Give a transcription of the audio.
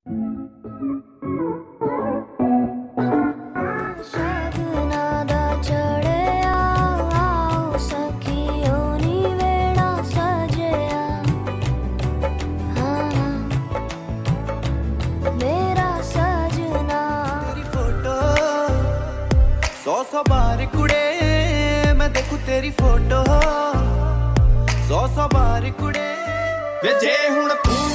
सौ बार कुड़े मैं देखूं तेरी फोटो, सौ बार कुड़े वे जे हुण तू